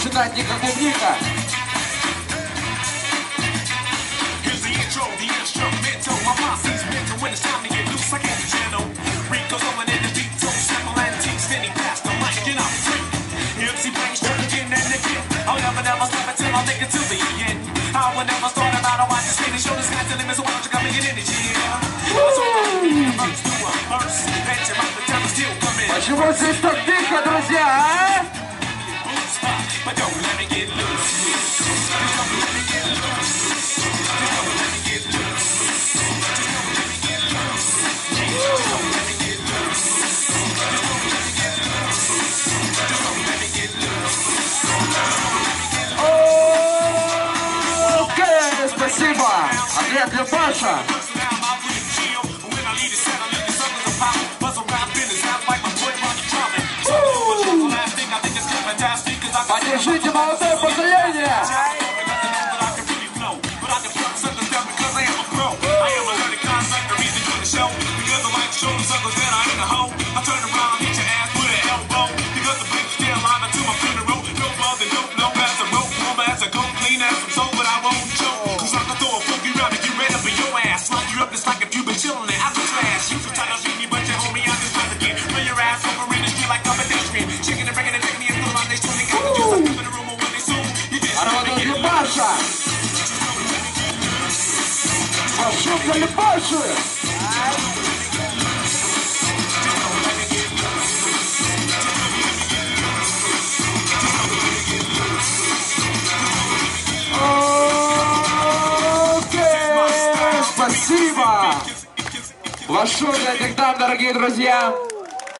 начинать Ника Клубника. Почему здесь так тихо, друзья, а? Окей, спасибо. Ответ для Паша. Поддержите молодое поколение! Пошел для Паши! Окей, спасибо! Вашу для этих дам, дорогие друзья!